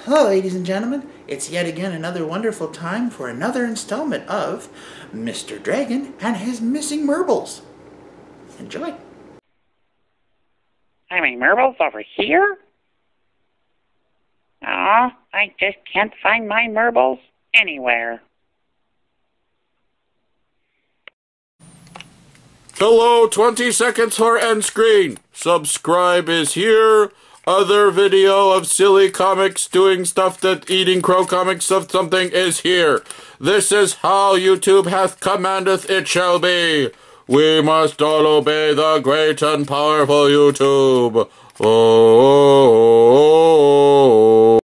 Hello, ladies and gentlemen. It's yet again another wonderful time for another installment of Mr. Dragon and his missing merbles. Enjoy. Having merbles over here? Aw, I just can't find my merbles anywhere. Hello, 20 seconds for end screen. Subscribe is here. Other video of silly comics doing stuff that eating crow comics of something is here. This is how YouTube hath commandeth it shall be. We must all obey the great and powerful YouTube. Oh.